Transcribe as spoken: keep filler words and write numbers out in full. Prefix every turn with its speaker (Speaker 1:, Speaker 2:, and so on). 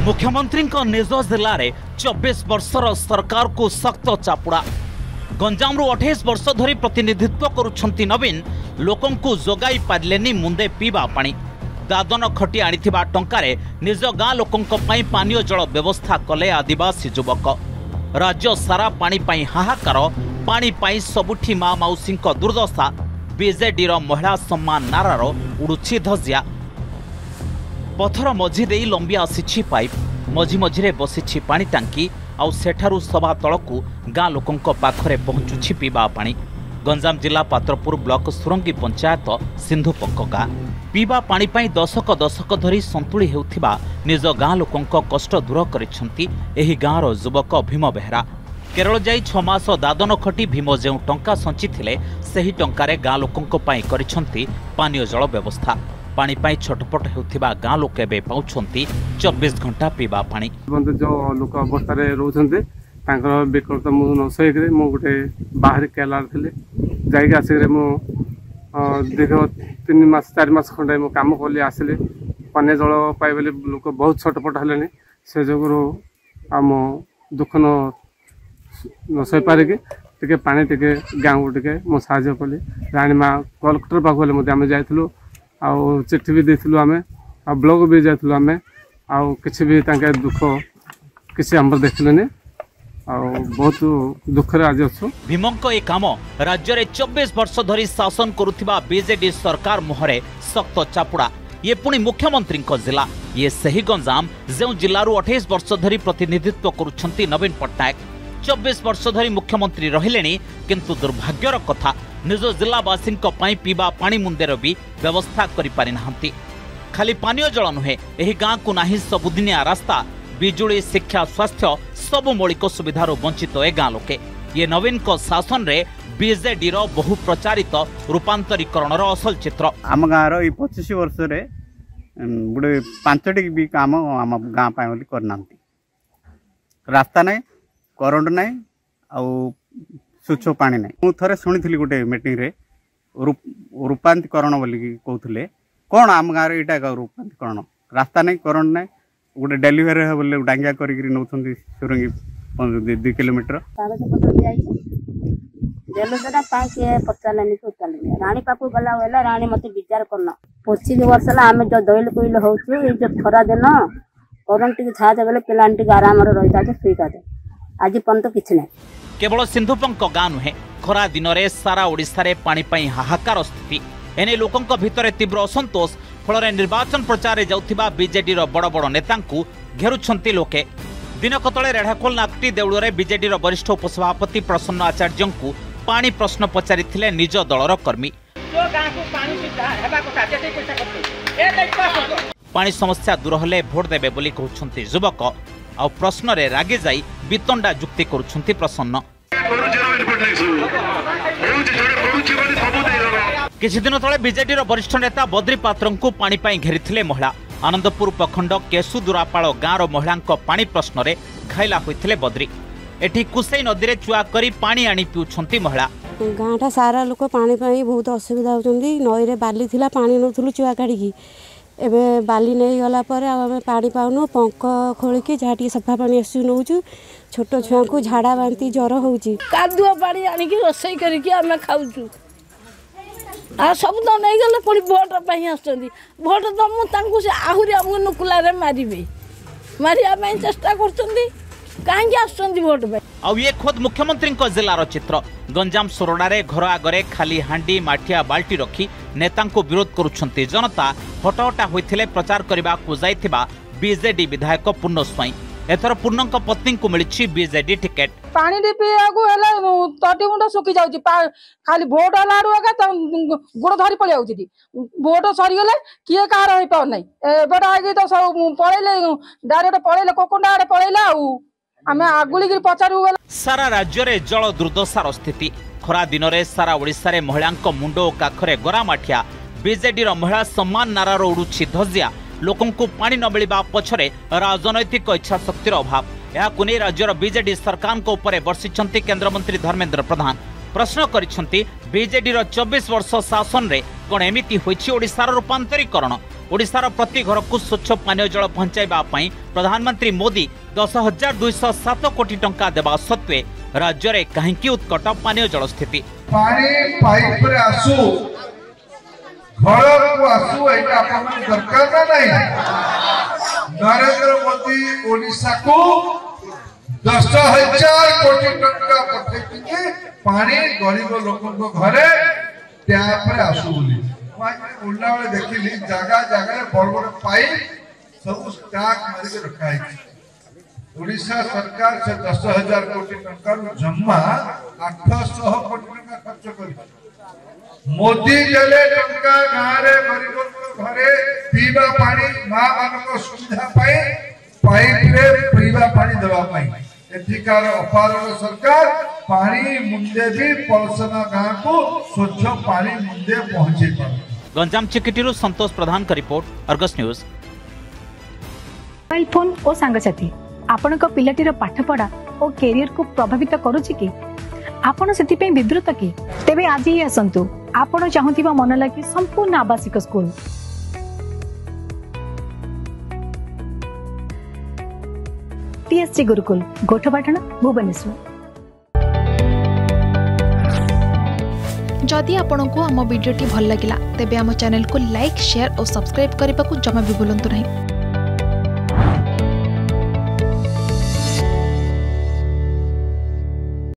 Speaker 1: मुख्यमंत्री निज जिले में चौबीस वर्षर सरकार को सख्त चापुड़ा। गंजाम अठाईस वर्ष धरी प्रतिनिधित्व करुछंती नवीन लोकं को जोगाई पारिलेनी मुंदे पीवा पानी। दादन खटी आनिथिबा टंकारे निज गाँ लोकं पई पानीय जल व्यवस्था कले आदिवासी युवक। राज्य सारा पानी पाई हाहाकार, पानी पाई सबुठी माँ मौसी दुर्दशा। बीजेडी महिला सम्मान नारार उड़ुछि धजिया। पथर मझी दे लंबी आसी पाइप, मझी मझिरे बसी पानी टांकी आउ सेठारु सभा तलकू गाँ लोकं पाखरे पहुंचुछि पीवा पानी। गंजाम जिला पात्रपुर ब्लॉक सुरंगी पंचायत सिंधुपंक गाँ पीवा पानी पाई दशक दशक धरी संतुली हेउथिबा निज गाँ लोकं कष्ट दूर करिसेंती एही गाँर युवक भीम बेहरा। केरल जाई छ मास दादन खटी भीम जो टंका संची थिले सही टंकारे गाँ लोकं पाई करिसेंती पानीय जल व्यवस्था। पानी पाई छटपट हेउथिबा गाँ लोक एबे पाउछंती चौबीस घंटा पीवा पानी।
Speaker 2: जो लोक अवस्था रोचंती तांकर विकल्प मु न सही मु गोटे बाहर केलार थिले जाइक आसिक मु देख तीन मास चार मास खंडे मु काम कली आसिले पानी जल पाइबे लोक बहुत छटपट हेलेनी से जोगुरु आम दुख न सही पारिके टिके पानी टिके गाँ को टिके मु साहाय्य कली। राणीमा कलेक्टर पाखु आम जाइलु आउ चिट्ठी भी देथिलु आमे आ ब्लॉक भी जाइलु आमे आउ किछि भी तांके दुख किछि हमर देखलने आउ बहुत दुख रे आज अछु।
Speaker 1: भीमंक ए काम राज्य रे चौबीस वर्ष धरी शासन करुथिबा बीजेडी सरकार मुहरे सख्त चापुड़ा। ये पुणी मुख्यमंत्री जिला ये सही गंजाम जो जिलू अठाईस वर्ष धरी प्रतिनिधित्व करुछंती नवीन पट्टनायक। चौबीस वर्ष धरी मुख्यमंत्री रहिलेनी किंतु दुर्भाग्यर कथा निज जिलावासी पीवा पानी मुंदेर भी व्यवस्था करि पारि नाहंती। खाली पानीय जल नुहे एही गाँ को नाही सबुदिनिया रास्ता, बिजुली, शिक्षा, स्वास्थ्य सबु मौलिक सुविधार वंचित ए गाँ लोके। ये नवीन को शासन रे बीजेडी रो बहु प्रचारित रूपांतरीकरणर असल चित्र।
Speaker 3: आम गाँव रो पच्चीस वर्ष रे गुडे पांचटी भी काम आम गाँ पाए बोली करना। रास्ता नहीं, करंट नहीं, आउ स्वच्छ पानी नहीं। मु थरे शुणी गोटे मीटिंग रे रूपांतरीकरण बोली कहते कौन आम गाँव रे इटा रूपांतरीकरण रास्ता नहीं, करंट नहीं, गोटे डेलीवरी है बोले डांगिया करिक नौथंती सुरंगी दु किलोमीटर
Speaker 4: कागज पत्र जाई जेलसटा पाके पचालानी पचालानी रानी पाकू गला वेला रानी मते विचार करना पच्चीस वर्ष ला हम जो दैल कोइल होछु ए जो खरा दिन करंट के छा देबले प्लांट के आराम रे रहिता के सुइता दे आज पंत किछ नै।
Speaker 1: केवल सिंधुपंक गाँ नुहे खरा दिन में सारा ओडिशा रे पानी पाई हाहाकार स्थिति। एने लोकंक भितरे तीव्र असंतोष फल निर्वाचन प्रचार जाउथिबा बीजेडी रो बड़ बड़ नेतांकु घेरुछंती लोके। दिनक तले रेढ़ाखोल नाकटी देउळ रे बीजेडी रो वरिष्ठ उपसभापति प्रसन्न आचार्यंकु पानी प्रश्न पचारिथिले निज दलर कर्मी। पानी समस्या दूर हेले भोट देबे बोली कहउछंती युवक आ प्रश्न रे रागे जाई बितंडा जुक्ति करुछंती प्रसन्न। किछि दिन तले बीजेडी रो वरिष्ठ नेता बद्री पात्र को पानी पाई घेरिथिले महिला। आनंदपुर प्रखंड केसु दुरापाल गाँव महिला पानी प्रश्न रे घायला होइथिले बद्री। एठी कुसई नदी रे चुआ करी पानी आनी पिउछंती महिला।
Speaker 5: गाँटा सारा लोक पानी पाई बहुत असुविधा होउछंती। नई रे बाली थिला पानी नथुलु चुआ काढी एबे बाली नहीं गला पर आमे पानी पाउनु पंख खोलिकी जहाँ टी सफा पानी आसु नौचु। छोट छुआ को झाड़ा बांती ज्वर होउची
Speaker 6: कादुआ पानी आनिकी रोसई करिकी आमे खाउचु आ सब तो नहीं गले पुणी भोट पाई आसुचंदी। भोट तो मु तांकु से आहुरी हमु नुकुला रे मारिबे मारिया पाई चेष्टा करचंदी कांगी आसुचंदी भोट पाई।
Speaker 1: आ ये खुद मुख्यमंत्री जिलार चित्र। गंजाम सोरडारे घर आगरे खाली हांडी माठिया बाल्टी रखी नेतांको विरोध करुछंती जनता। हटहटा होइथिले प्रचार करबा को जाइथिबा बीजेडी विधायक पूर्ण स्वाई। एथर पूर्णक पत्नी को मिली बीजेडी टिकेट।
Speaker 6: पानी डी पियागु हेले तटी मुंड सुकी जाउची खाली भोट हलाडू एका गुड़ धरी पळि आउची। भोट सरी गेले किए कार होई पाउ नै एबड आगे तो सब पळेले डायरेक्ट पळेले कोकोंडा आडे पळेला आउ आमे आगुली गिर पचारू गेला। सारा
Speaker 1: राज्य रे जल दुर्दशार स्थिति। खरा दिन में सारा ओडिशा रे महिलांक मुंड ओ काखरे गरा माठिया। बीजेडी रो महिला सम्मान नारार उड़ुछि धजिया। लोकं को पानी न मिलवा पछरे राजनैतिक इच्छा शक्तिर अभाव। यह राज्यर बीजेडी सरकार को ऊपर बर्षिंट केंद्रमंत्री धर्मेंद्र प्रधान। प्रश्न करिसेंती बीजेडी रो चौबीस वर्ष शासन रे कोन एमिति होइछि ओडिसार रूपांतरीकरण। ओडिसार प्रति घर को स्वच्छ पानीय जल पहुंचाइबा पई प्रधानमंत्री मोदी दस हजार दुईश सात कोटी टंका देबा सत्वे राज्य रे काहेकि उत्कट पानीय जल स्थिति।
Speaker 7: पानी पाइप रे आसु घर को आसु एटा आपन दरकार ना नहीं। नरेंद्र मोदी ओडिसा को दस हजार कोटी टंका पठेइके पानी गरीब लोगों को घरे टैप रे आसु बोली उल्ला वाले देखिली जगह जगह बड़ बड़ पाइप सब स्टॉक मारी के रखा है। ओडिशा सरकार से दस हजार कोटी टंका जमा आठ सौ कोटी टंका खर्च कर मोदी देले टंका गाँव रे गरीब घरे पीवा पानी माँ मान को सुविधा पाई पाइप रे पीवा पानी देवा पाई एथिकार अपार सरकार पानी मुंदे भी पलसना गाँव को स्वच्छ पानी मुंदे पहुंचे पाए।
Speaker 1: गंजाम चिकिटीरू संतोष प्रधान का report Argus news.
Speaker 8: Mobile phone और सांगसाथी आपण को पिलाटीर पाठपढ़ा और कैरियर को प्रभावित करुछि कि आपण सेति विवृत कि तेबे आज ही आसंतु आपण चाहुथिबा मन लागी संपूर्ण आवासिक स्कूल टीएससी गुरुकुल गोठपाटना भुवनेश्वर।
Speaker 9: जदि आपंक आम भिडी भल लगा तेब आम चैनल को लाइक शेयर और सब्सक्राइब करने को जमा भी भूलु नहीं।